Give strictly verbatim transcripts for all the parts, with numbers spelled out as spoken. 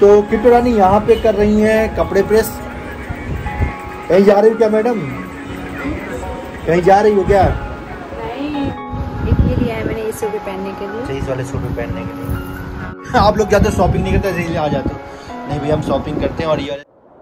तो किट्टू रानी यहाँ पे कर रही हैं कपड़े प्रेस। कहीं जा रही हो क्या मैडम? कहीं जा रही हो क्या? नहीं, एक ये लिया है मैंने इस सूट पहनने के लिए। इस वाले सूट पहनने के लिए आप लोग जाते शॉपिंग नहीं करते, इसलिए आ जाते हो। नहीं भैया हम शॉपिंग करते हैं। और ये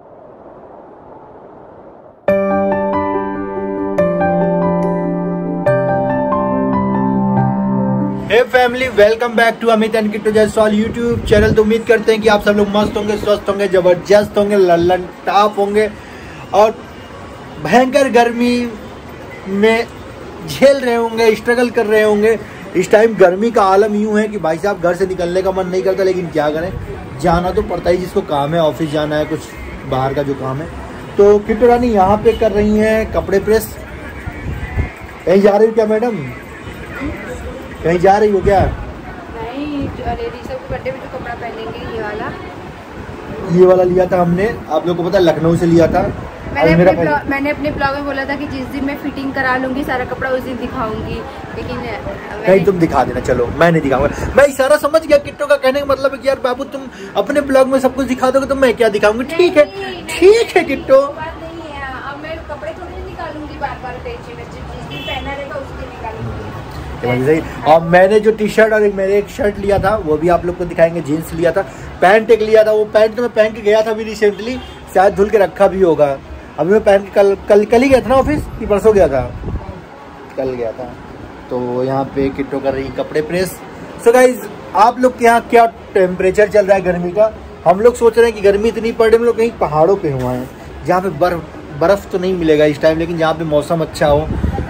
hey family, welcome back to Amit and Kittu Jaiswal YouTube channel. तो उम्मीद करते हैं कि आप सब लोग मस्त होंगे, स्वस्थ होंगे, जबरदस्त होंगे, लल्लन टाप होंगे और भयंकर गर्मी में झेल रहे होंगे, स्ट्रगल कर रहे होंगे। इस टाइम गर्मी का आलम यूं है कि भाई साहब घर से निकलने का मन नहीं करता, लेकिन क्या करें, जाना तो पड़ता ही, जिसको काम है, ऑफिस जाना है, कुछ बाहर का जो काम है। तो किट्टू रानी यहाँ पे कर रही हैं कपड़े प्रेस। कहीं जा रही हो क्या मैडम? कहीं जा रही हो क्या? नहीं, लेडीज सब बर्थडे में जो कपड़ा पहनेंगे ये वाला ये वाला लिया था हमने, आप लोग को पता है, लखनऊ से लिया था। मैंने अपने ब्लॉग मैंने अपने ब्लॉग में बोला था कि जिस दिन मैं फिटिंग करा लूंगी सारा कपड़ा उस दिन दिखाऊंगी, लेकिन नहीं, तुम दिखा देना। चलो मैं नहीं दिखाऊंगा। मैं इशारा समझ गया किट्टू का, कहने का मतलब है कि यार बाबू तुम अपने ब्लॉग में सब कुछ दिखा दोगे तो मैं क्या दिखाऊंगी। ठीक है ठीक है किट्टू, अब मैं कपड़े थोड़ी निकालूंगी बार बार, जिस दिन पहना रहेगा उस दिन निकालूंगी। सही। और मैंने जो टी शर्ट और एक मेरे एक शर्ट लिया था वो भी आप लोग को दिखाएंगे। जीन्स लिया था, पैंट एक लिया था, वो पैंट तो मैं पहन के गया था अभी रिसेंटली, शायद धुल के रखा भी होगा। अभी मैं पहन के कल कल कल ही गया था ना ऑफिस, कि परसों गया था? कल गया था। तो यहाँ पे किट्टू कर रही कपड़े प्रेस। सो गाइज, आप लोग के यहाँ क्या टेम्परेचर चल रहा है गर्मी का? हम लोग सोच रहे हैं कि गर्मी इतनी पड़ रही, हम लोग कहीं पहाड़ों पे हुआ है जहाँ पे बर्फ बर्फ तो नहीं मिलेगा इस टाइम, लेकिन जहाँ पे मौसम अच्छा हो।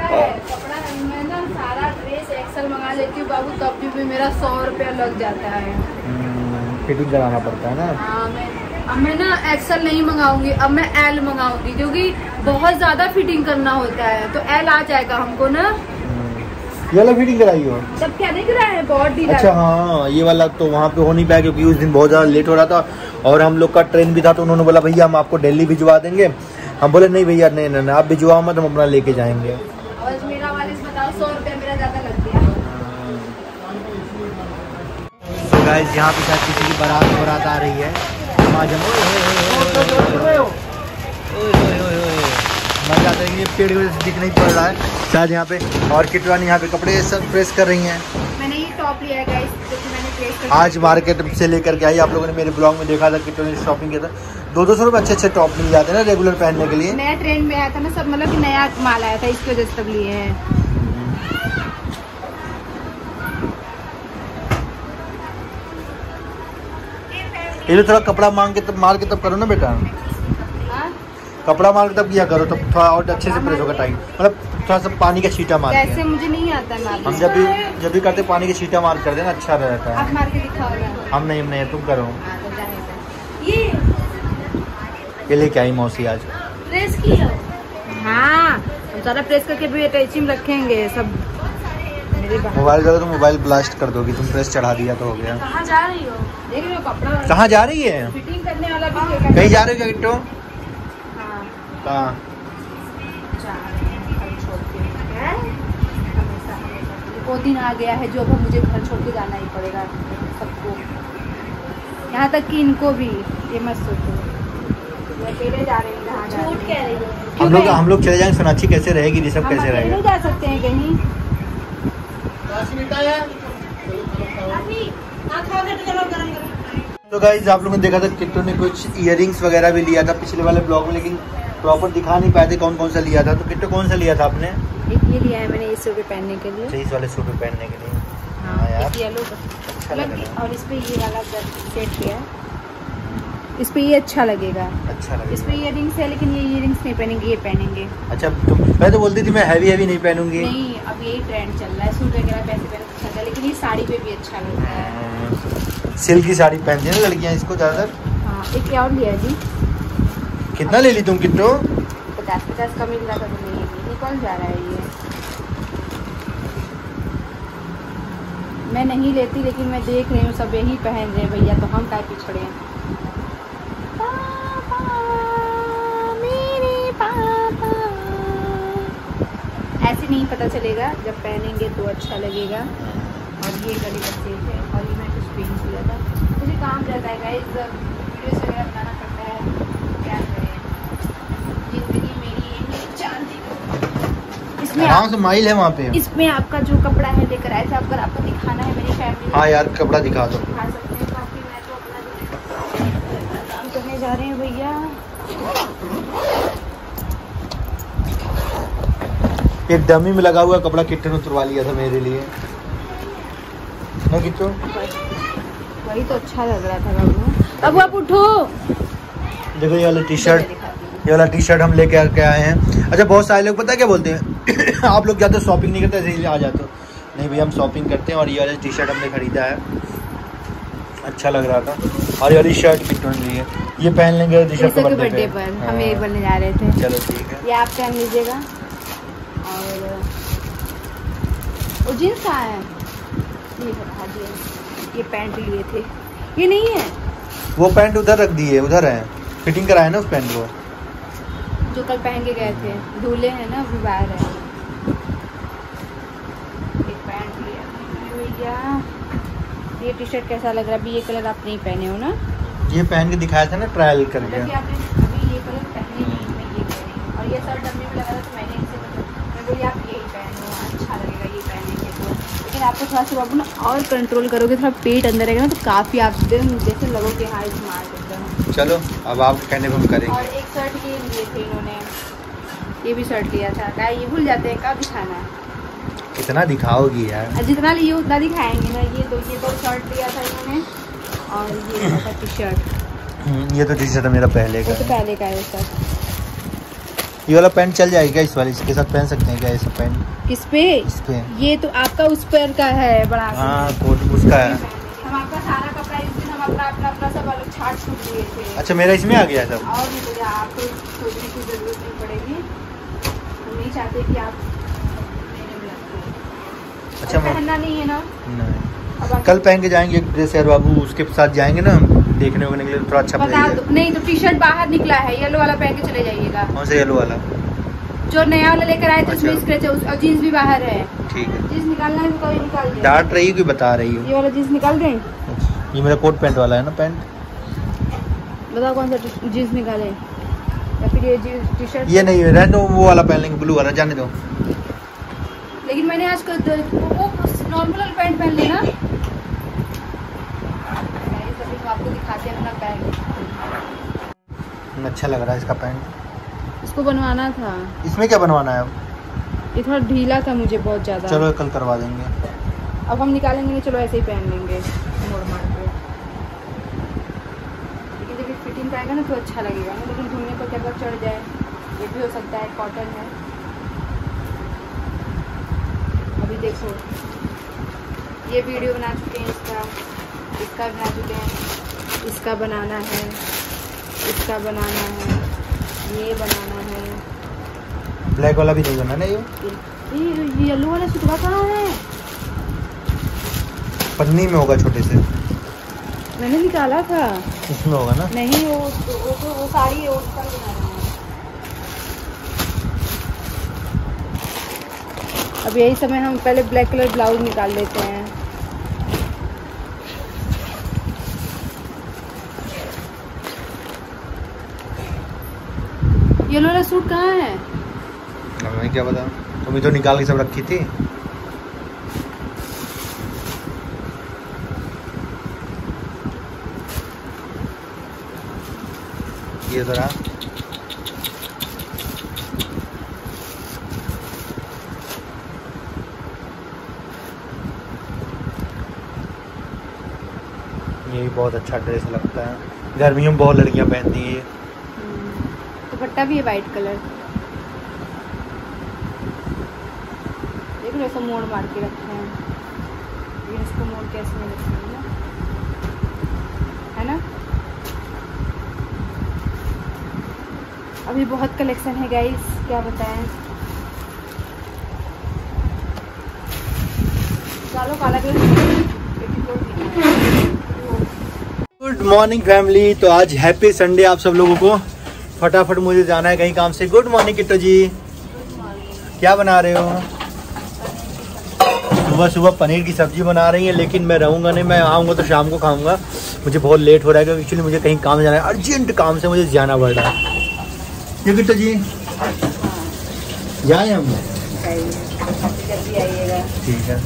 मंगा लेती हूँ बाबू, तब भी, भी मेरा सौ रुपया लग जाता है। फिटिंग कराना पड़ता है ना। हाँ, मैं अब मैं ना एक्सेल नहीं मंगाऊंगी, अब मैं एल मंगाऊंगी, क्योंकि बहुत ज्यादा फिटिंग करना होता है, तो एल आ जाएगा हमको ना। ये वाला फिटिंग कराई हो? सब क्या नहीं कराया है, बहुत ढीला। अच्छा हाँ, ये वाला तो वहाँ पे हो नहीं पाया क्योंकि उस दिन बहुत ज्यादा लेट हो रहा था और हम लोग का ट्रेन भी था, तो उन्होंने बोला भैया हम आपको दिल्ली भिजवा देंगे। हम बोले नहीं भैया, नहीं नहीं आप भिजवाओ मत, हम अपना लेके जाएंगे। और मेरा वाले से बताओ, सौ रुपया मेरा ज्यादा लग गया। गाइस, यहाँ पे शायद किसी की बारात बारात आ रही है। मजा आता है, ये पेड़ दिख नहीं पड़ रहा है शायद यहाँ पे। और किट्टू रानी यहाँ पे कपड़े सब प्रेस कर रही हैं। मैंने ये टॉप लिया है गाइस, जो कि मैंने प्रेस कर आज मार्केट से लेकर के आई, आप लोगों ने मेरे ब्लॉग में देखा था, किट्टू ने शॉपिंग किया था। दो दो सौ रुपये अच्छे अच्छे टॉप मिल जाते हैं ना रेगुलर पहनने के लिए। नया ट्रेंड में आया था ना सब, मतलब कि नया माल आया था, इसकी वजह से सब लिए हैं। ये थोड़ा कपड़ा मांग के तब मार के तब करो ना बेटा। कपड़ा मार के तब किया करो, तब थोड़ा और अच्छे से प्रेस होगा टाइम, मतलब थोड़ा सा पानी का छींटा मार। ऐसे मुझे नहीं आता मार। हम जब भी जब भी करते पानी के छींटा मार कर देना, अच्छा रहता है। आप मार के दिखाओ। हम नहीं हम नहीं तुम करो। ये ये लेके आई मौसी आज प्रेस की है। हाँ, हम सारा प्रेस करके भी अटैची में रखेंगे सब। मोबाइल जगह तो मोबाइल ब्लास्ट कर दोगी, तुम प्रेस चढ़ा दिया तो हो गया। कहाँ जा रही हो? देख रहे हो कपड़ा कहाँ जा रही है? फिटिंग करने वाला भी कहीं जा रही हो क्या किट्टू? कहाँ? वो दिन आ गया है जो अब मुझे घर छोड़ के जाना ही पड़ेगा सबको, यहाँ तक कि इनको भी। ये मत सोचो अकेले जा रहे हैं, झूठ कह रही हो। हम लोग हम लोग चले जाएंगे, सोनाक्षी कैसे रहेगी, ऋषभ कैसे रहेगा? जा सकते हैं कहीं। तो गाइस, आप लोगों ने देखा था किट्टू ने कुछ इयररिंग्स वगैरह भी लिया था पिछले वाले ब्लॉग में, लेकिन प्रॉपर दिखा नहीं पाए थे कौन कौन सा लिया था। तो किट्टू कौन सा लिया था आपने? एक ये लिया है मैंने इस सूट पहनने के लिए। इस वाले सूट पहनने के लिए। हाँ यार, येलो अच्छा लग रहा है। और इस पे ये वाला सेट किया, इस पे ये अच्छा लगेगा। अच्छा लगेगा। इस पे इयररिंग्स है, लेकिन ये इयररिंग्स नहीं पहनेंगे, ये पहनेंगे। अच्छा, तुम पहले तो बोलती थी मैं हैवी हैवी नहीं पहनूंगी। नहीं, अब यही ट्रेंड चल रहा है, सूट वगैरह पैसे पहन अच्छा लगता है, लेकिन ये साड़ी पे भी अच्छा लगता है। सिल्क की साड़ी पहनती है ना लड़कियां इसको ज्यादातर। हाँ, एक क्या और लिया जी? कितना ले ली तुम किट्टू? पचास पचास का मिल रहा था, तो नहीं निकल जा रहा है ये। मैं नहीं लेती, लेकिन मैं देख रही हूँ सब यही पहन रहे हैं भैया, तो हम काय पिछड़े हैं। पापा, मेरे पापा। ऐसे नहीं पता चलेगा, जब पहनेंगे तो अच्छा लगेगा। और ये गले का सेट है, और ये मैं कुछ पेंट किया था, मुझे काम रहता है गाइस। जिंदगी मेरी ये मेरी चांदी। इसमें आराम से माइल है वहाँ पे। इसमें आपका जो कपड़ा है लेकर आए थे, अगर आपको दिखाना है मेरी फैमिली। हाँ यार कपड़ा दिखा दो। दिखा सकते हैं, बाकी मैं तो अपना काम करने जा रहे हैं भैया। एक डमी में लगा हुआ कपड़ा किट्टू ने उतरवा लिया था मेरे लिए ना किट्टू। वही तो अच्छा लग रहा था बाबू। अब आप उठो। देखो ये वाला टी शर्ट, ये वाला टी शर्ट हम लेके आके आए हैं। अच्छा बहुत सारे लोग पता है क्या बोलते हैं आप लोग जाते शॉपिंग नहीं करते ऐसे आ जाते हो। नहीं भैया हम शॉपिंग करते हैं। और ये वाला टी शर्ट हमने खरीदा है, अच्छा लग रहा था। और ये वाली शर्ट किट्टू ने ली है, ये पहन लेंगे ऋषभ के बर्थडे पर। हम एक बनने जा रहे थे। चलो ठीक है, ये आप पहन लीजिएगा। और वो जींस कहाँ है? ये हटा दिया। ये पैंट लिए थे, ये नहीं है। वो पैंट उधर रख दिए, उधर है, फिटिंग कराए ना उस पैंट को जो कल पहन के गए थे। धुले हैं ना, अभी बाहर है। एक पैंट लिया भैया। ये टी शर्ट कैसा लग रहा है? अभी ये कलर आप नहीं पहने हो ना? ये पहन के दिखाया था ना ट्रायल करके। आपने अभी ये कलर पहने नहीं, मैं ये कह रही हूँ। और ये शर्ट डब्बे में लगा था तो मैंने इसे मैं बोली आप यही पहनो, अच्छा लगेगा ये पहनेंगे तो। लेकिन आपको थोड़ा सा बाबू ना और कंट्रोल करोगे, थोड़ा पेट अंदर रहेगा ना तो काफ़ी आप जैसे लगोगे हाँ स्मार्ट एकदम। चलो अब आप कहने पर हम करेंगे। और एक शर्ट ये लिए थे इन्होंने, ये भी शर्ट लिया था। क्या ये भूल जाते हैं कब दिखाना है? कितना दिखाओगी यार? जितना लिए उतना दिखाएंगे ना। ये दो ये दो शर्ट लिया था इन्होंने और ये लिया था टी शर्ट। ये तो टी शर्ट मेरा पहले का तो पहले का है सर। ये वाला पैंट चल जाएगा इस वाले, इसके साथ पहन सकते हैं क्या ऐसा पैंट? किस पे? इस पे। ये तो आपका उस पर का है बड़ा। हाँ कोट उसका है। हम आपका सारा कपड़ा इस दिन हम अपना अपना अपना सब अलग छाट छूट दिए थे। अच्छा मेरा इसमें आ गया सब। और नहीं तो आपको सोचने की जरूरत नहीं पड़ेगी। हम नहीं चाहते कि आप अच्छा पहनना नहीं है ना। नहीं कल पहन के जाएंगे एक ड्रेस यार बाबू, उसके साथ जाएंगे ना देखने वगैरह के लिए थोड़ा अच्छा बता दो। नहीं तो टी शर्ट बाहर निकला है, येलो वाला पहन के चले जाइएगा। कौन सा येलो वाला? जो नया वाला लेकर आए थे उसमें स्क्रैच है और जीन्स भी बाहर है। ठीक है, जीन्स निकालना है तो निकाल दे। डांट रही हो कि बता रही हो? ये वाला जीन्स निकाल दें। ये मेरा कोट पैंट वाला है ना पैंट। बताओ कौन सा जीन्स निकाले या फिर ये टी शर्ट? ये नहीं है तो वो वाला पहन लेंगे, ब्लू वाला, जाने दो। लेकिन मैंने आज कल वो नॉर्मल पैंट पहन लेना। आपको दिखाते हैं अपना पैंट। अच्छा लग रहा है इसका पैंट। इसको बनवाना था। इसमें क्या बनवाना है अब? ये थोड़ा ढीला था मुझे बहुत ज्यादा। चलो कल करवा देंगे। अब हम निकालेंगे नहीं, चलो ऐसे ही पहन लेंगे मोड़ मार के। लेकिन जब फिटिंग पाएगा ना तो अच्छा लगेगा ना। लेकिन धुलने पर क्या चढ़ जाए ये भी हो सकता है। कॉटन है। अभी देखो ये वीडियो बना चुके हैं, इसका इसका बना चुके हैं, इसका बनाना है, इसका बनाना है, ये बनाना है। ब्लैक वाला भी नहीं बनाना ये। ये येलो वाला सुतवा कहाँ है? पन्नी में होगा छोटे से। मैंने निकाला था। इसमें होगा ना? नहीं वो वो वो, वो साड़ी है उसका बनाना है। अब यही समय हम पहले ब्लैक कलर ब्लाउज निकाल लेते हैं। येलो वाला सूट कहाँ है? मैं क्या बता, तुम्हें तो निकाल के सब रखी थी। ये जरा ये बहुत अच्छा ड्रेस लगता है, गर्मियों में बहुत लड़कियां पहनती है। दुपट्टा भी है वाइट कलर। देख लो ऐसा मोड़ मार के रखे हैं। लेकिन इसको मोड़ कैसे नहीं रखेंगे ना, है ना। अभी बहुत कलेक्शन है गाइस, क्या बताएं। चलो काला कलर। Good morning family. तो आज हैप्पी संडे आप सब लोगों को। फटाफट मुझे जाना है कहीं काम से। गुड मॉर्निंग किट्टू जी, क्या बना रहे हो? सुबह सुबह पनीर की सब्जी बना रही है, लेकिन मैं रहूँगा नहीं, मैं आऊँगा तो शाम को खाऊंगा। मुझे बहुत लेट हो रहा है क्योंकि एक्चुअली मुझे कहीं काम जाना है, अर्जेंट काम से मुझे जाना पड़ रहा है। ये किट्टू जी जाए हम जल्दी आइएगा। ठीक है।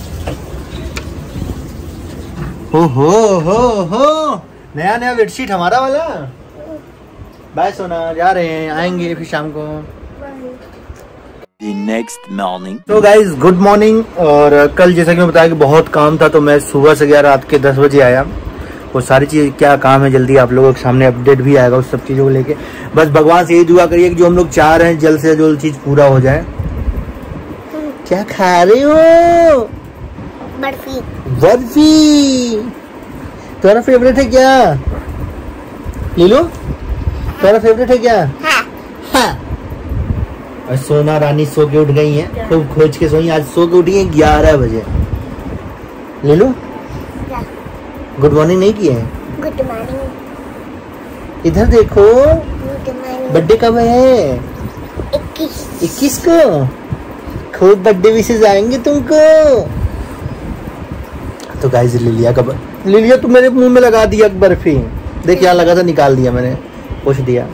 हो हो हो हो नया नया बेडशीट हमारा वाला। बाय सोना, जा रहे हैं, आएंगे फिर शाम को। The next morning. तो गाइज गुड मॉर्निंग। और कल जैसा कि मैं बताया कि बहुत काम था, तो मैं सुबह से गया, रात के दस बजे आया। वो सारी चीज क्या काम है जल्दी आप लोगों के सामने अपडेट भी आएगा उस सब चीजों को लेके। बस भगवान से यही दुआ करिए कि जो हम लोग चाह रहे हैं जल्द से जल्द चीज पूरा हो जाए। क्या खा रहे हो? बर्फी। बर्फी तुम्हारा फेवरेट है क्या? ले लो। तुम्हारा फेवरेट है क्या? हाँ। हाँ। और सोना रानी सो के उठ गई है, खूब खोज के सोई। आज सो के उठी है ग्यारह बजे। ले लो। गुड मॉर्निंग नहीं किए हैं? Good morning. इधर देखो। Good morning. बर्थडे कब है? इक्कीस। इक्कीस को खूब बर्थडे विशेष आएंगे तुमको। तो गाइस लिलिया का लिलिया तू मेरे मुंह में लगा दिया बर्फी। देख यहाँ लगा था, निकाल दिया मैंने, पूछ दिया।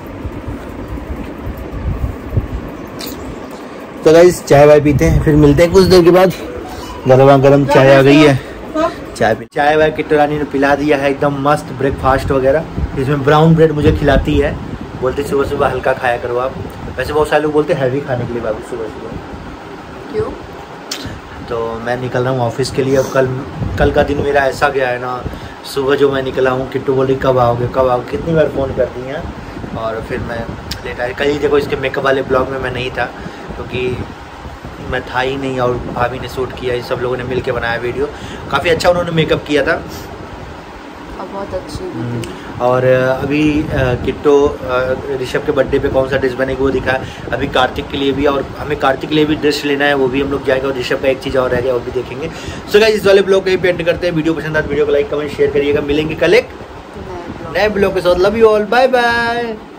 तो गाइस चाय वाय पीते हैं, फिर मिलते हैं कुछ देर के बाद। गरमा गरम चाय आ गई है, चाय पी चाय वाय किट्टू रानी ने पिला दिया है, एकदम मस्त ब्रेकफास्ट वगैरह। इसमें ब्राउन ब्रेड मुझे खिलाती है, बोलते सुबह सुबह हल्का खाया करो आप। वैसे बहुत सारे लोग बोलते हैं हैवी खाने के लिए बाबू सुबह सुबह। क्यों? तो मैं निकल रहा हूँ ऑफिस के लिए। अब कल कल का दिन मेरा ऐसा गया है ना, सुबह जो मैं निकला हूँ किट्टू बोली कब आओगे कब आओगे, कितनी बार फ़ोन कर दी हैं। और फिर मैं लेट आया। कल ही देखो इसके मेकअप वाले ब्लॉग में मैं नहीं था, क्योंकि मैं था ही नहीं, और भाभी ने शूट किया, ये सब लोगों ने मिल के बनाया वीडियो। काफ़ी अच्छा उन्होंने मेकअप किया था, और बहुत अच्छी। और अभी किट्टो ऋषभ के बर्थडे पे कौन सा ड्रेस बनेगा वो दिखा। अभी कार्तिक के लिए भी, और हमें कार्तिक के लिए भी ड्रेस लेना है, वो भी हम लोग जाएगा। और ऋषभ का एक चीज़ और रह गया, वो भी देखेंगे। सो गाइस इस वाले ब्लॉग को ही पेंट करते हैं। वीडियो पसंद आता है वीडियो को लाइक कमेंट शेयर करिएगा। मिलेंगे कल एक नए ब्लॉग के साथ। Love you all, bye bye.